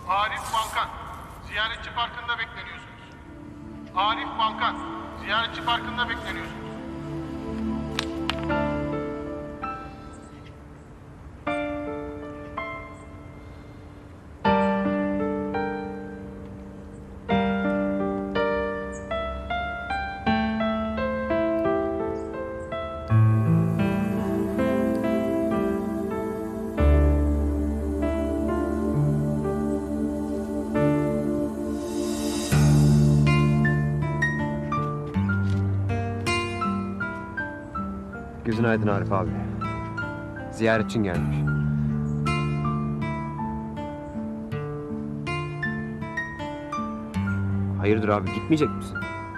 Arif Balkan, ziyaretçi parkında bekleniyorsunuz. Arif Balkan, ziyaretçi parkında bekleniyorsunuz. Gözün aydın Arif abi. Ziyaretçin gelmiş. Hayırdır abi, gitmeyecek misin?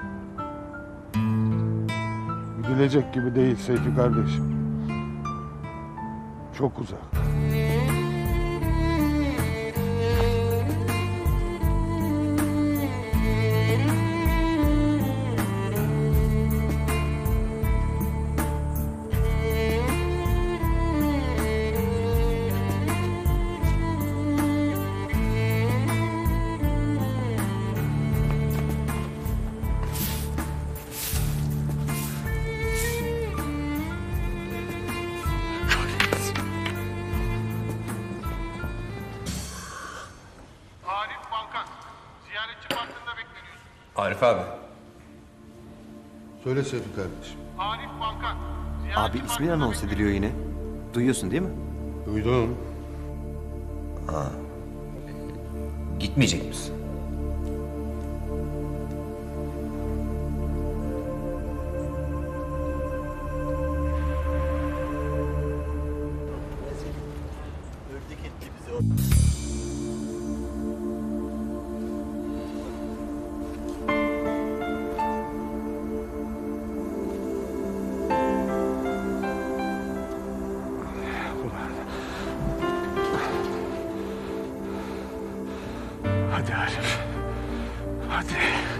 Gidilecek gibi değil Seyfi kardeşim. Çok uzak. Arif Balkan, ziyaretçi parkında bekleniyorsunuz. Arif abi. Söyle Seyfi kardeşim. Arif Balkan, ziyaretçi Abi ismin anons ediliyor yine. Duyuyorsun değil mi? Duydum. Gitmeyecek misin? Hadi Arif. Hadi.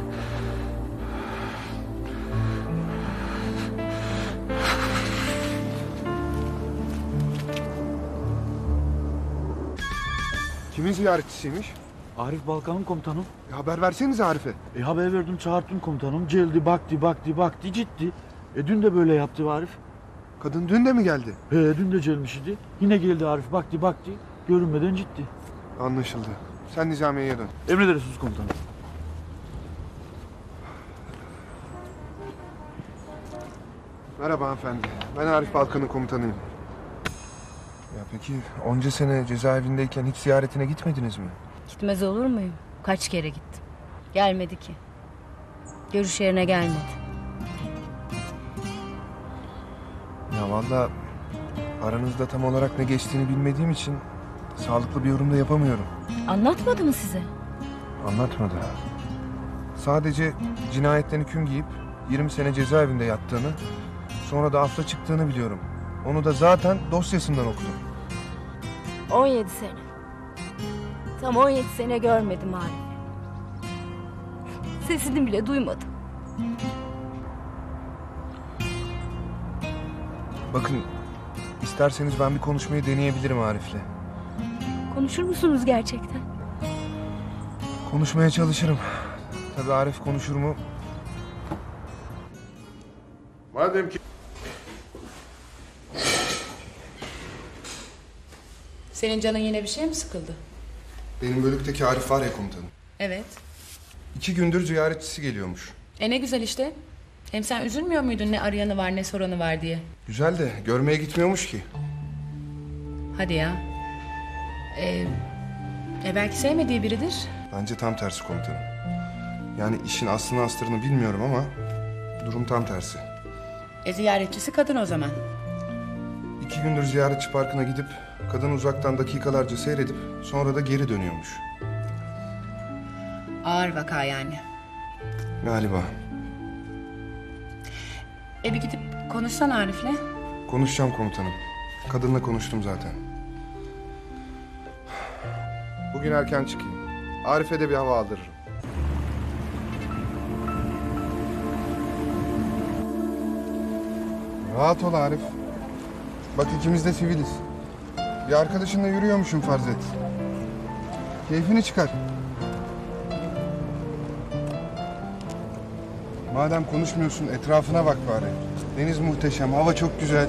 Kimin ziyaretçisiymiş? Arif Balkan'ın komutanım. Haber versenize Arif'e. Haber verdim, çağırttım komutanım. Geldi, baktı ciddi. Dün de böyle yaptı Arif. Kadın dün de mi geldi? Dün de gelmiş idi. Yine geldi Arif, baktı. Görünmeden ciddi. Anlaşıldı. Sen nizamiyeye dön. Emredersiniz komutanım. Merhaba hanımefendi. Ben Arif Balkan'ın komutanıyım. Ya peki onca sene cezaevindeyken hiç ziyaretine gitmediniz mi? Gitmez olur muyum? Kaç kere gittim. Gelmedi ki. Görüş yerine gelmedi. Ya vallahi aranızda tam olarak ne geçtiğini bilmediğim için sağlıklı bir yorum da yapamıyorum. Anlatmadı mı size? Anlatmadı. Sadece cinayetten hüküm giyip 20 sene cezaevinde yattığını, sonra da afla çıktığını biliyorum. Onu da zaten dosyasından okudum. 17 sene. Tam 17 sene görmedim Arif. Sesini bile duymadım. Bakın, isterseniz ben bir konuşmayı deneyebilirim Arif'le. Konuşur musunuz gerçekten? Konuşmaya çalışırım. Tabii Arif konuşur mu? Madem ki... Senin canın yine bir şey mi sıkıldı? Benim bölükteki Arif var ya komutanım. Evet. 2 gündür ziyaretçisi geliyormuş. Ne güzel işte. Hem sen üzülmüyor muydun ne arayanı var ne soranı var diye? Güzel de görmeye gitmiyormuş ki. Hadi ya. Belki sevmediği biridir. Bence tam tersi komutanım. Yani işin aslını astırını bilmiyorum ama durum tam tersi. Ziyaretçisi kadın o zaman. 2 gündür ziyaretçi parkına gidip kadın uzaktan dakikalarca seyredip sonra da geri dönüyormuş. Ağır vaka yani. Galiba. Bir gidip konuşsan Arif'le. Konuşacağım komutanım. Kadınla konuştum zaten. Bugün erken çıkayım. Arif'e de bir hava aldırırım. Rahat ol Arif. Bak ikimiz de siviliz. Bir arkadaşınla yürüyormuşum farz et. Keyfini çıkar. Madem konuşmuyorsun etrafına bak bari. Deniz muhteşem, hava çok güzel.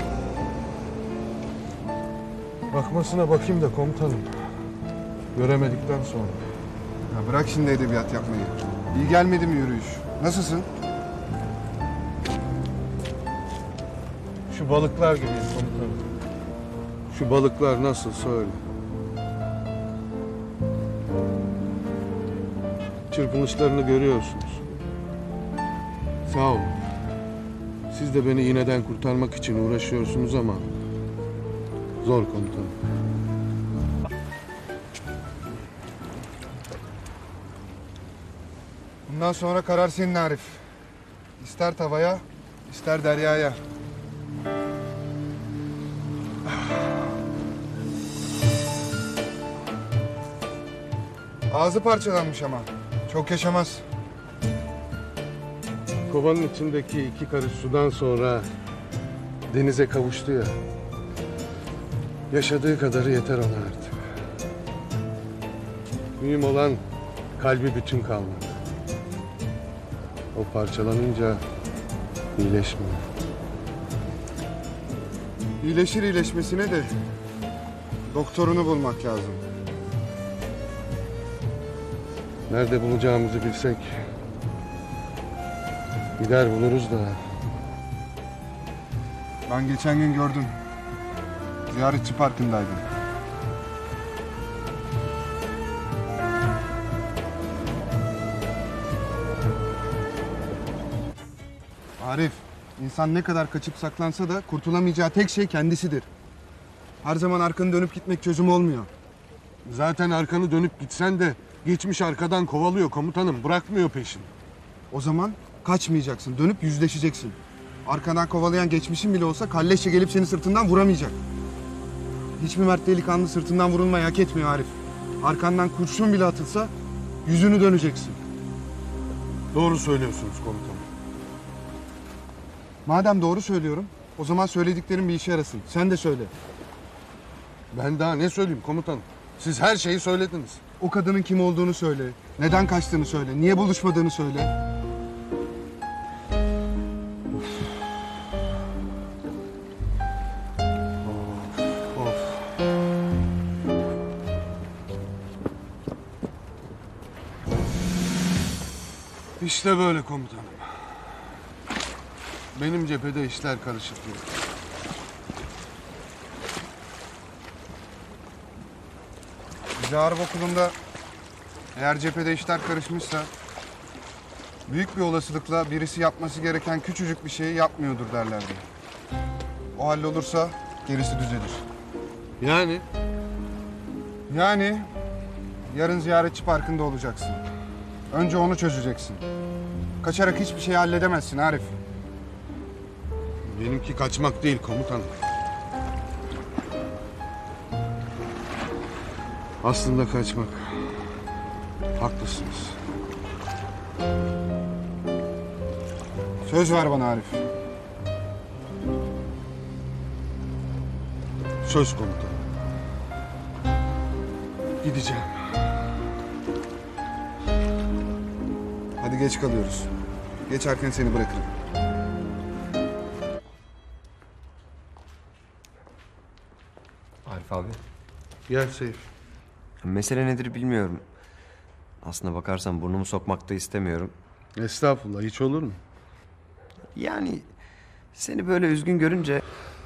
Bakmasına bakayım da komutanım. Göremedikten sonra. Ya bırak şimdi edebiyat yapmayı. İyi gelmedi mi yürüyüş? Nasılsın? Şu balıklar gibiyim komutanım. Şu balıklar nasıl söyle. Çırpınışlarını görüyorsunuz. Sağ olun. Siz de beni iğneden kurtarmak için uğraşıyorsunuz ama zor komutanım. Bundan sonra karar senin Arif. İster tavaya, ister deryaya. Ağzı parçalanmış ama. Çok yaşamaz. Kovanın içindeki 2 karış sudan sonra denize kavuştu ya. Yaşadığı kadarı yeter ona artık. Mühim olan kalbi bütün kalmak. O parçalanınca iyileşmiyor. İyileşir iyileşmesine de doktorunu bulmak lazım. Nerede bulacağımızı bilsek gider buluruz da. Ben geçen gün gördüm. Ziyaretçi parkındaydım. Arif, insan ne kadar kaçıp saklansa da kurtulamayacağı tek şey kendisidir. Her zaman arkanı dönüp gitmek çözüm olmuyor. Zaten arkanı dönüp gitsen de geçmiş arkadan kovalıyor komutanım, bırakmıyor peşini. O zaman kaçmayacaksın, dönüp yüzleşeceksin. Arkadan kovalayan geçmişin bile olsa kalleşçe gelip seni sırtından vuramayacak. Hiçbir mert delikanlı sırtından vurulmayı hak etmiyor Arif. Arkandan kurşun bile atılsa yüzünü döneceksin. Doğru söylüyorsunuz komutanım. Madem doğru söylüyorum, o zaman söylediklerim bir işe yarasın. Sen de söyle. Ben daha ne söyleyeyim komutanım? Siz her şeyi söylediniz. O kadının kim olduğunu söyle. Neden kaçtığını söyle. Niye buluşmadığını söyle. Of. İşte böyle komutanım. Benim cephede işler karışık değil. Bize harp okulunda eğer cephede işler karışmışsa büyük bir olasılıkla birisi yapması gereken küçücük bir şeyi yapmıyordur derlerdi. O hallolursa gerisi düzelir. Yani Yani yarın ziyaretçi parkında olacaksın. Önce onu çözeceksin. Kaçarak hiçbir şey halledemezsin Arif. benimki kaçmak değil komutanım. Aslında kaçmak. Haklısınız. Söz ver bana Arif. Söz komutanım. Gideceğim. Hadi geç kalıyoruz. Geçerken seni bırakırım. Arif abi. Gel Seyf. Mesele nedir bilmiyorum. Aslına bakarsan burnumu sokmak da istemiyorum. Estağfurullah, hiç olur mu? Yani seni böyle üzgün görünce...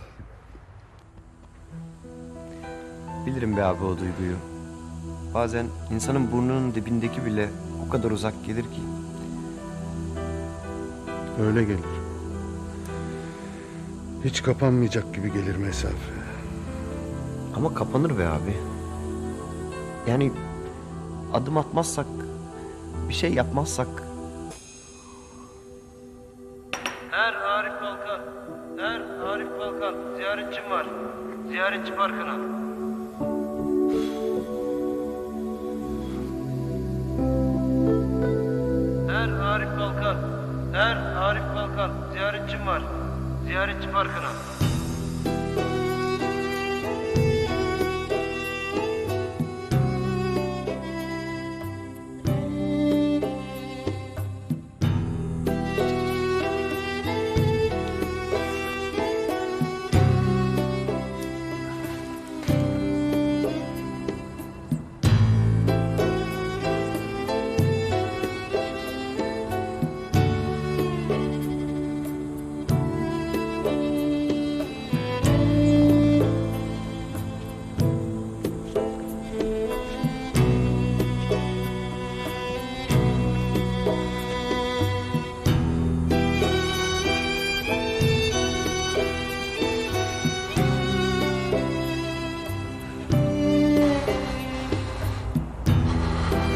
Bilirim be abi o duyguyu. Bazen insanın burnunun dibindeki bile o kadar uzak gelir ki. Öyle gelir. Hiç kapanmayacak gibi gelir mesafe. Ama kapanır be abi. Yani adım atmazsak, bir şey yapmazsak... Her Arif Balkan, her Arif Balkan, ziyaretçim var. Ziyaretçi parkına. Her Arif Balkan, her Arif Balkan, ziyaretçim var. Ziyaretçi parkına.